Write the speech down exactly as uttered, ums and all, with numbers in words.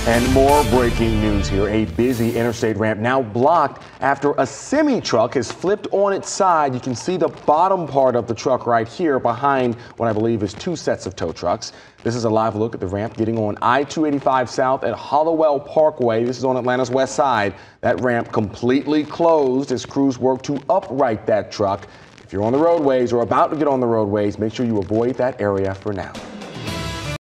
And more breaking news here. A busy interstate ramp now blocked after a semi-truck has flipped on its side. You can see the bottom part of the truck right here behind what I believe is two sets of tow trucks. This is a live look at the ramp getting on I two eighty-five south at Hollowell Parkway. This is on Atlanta's west side. That ramp completely closed as crews work to upright that truck. If you're on the roadways or about to get on the roadways, make sure you avoid that area for now.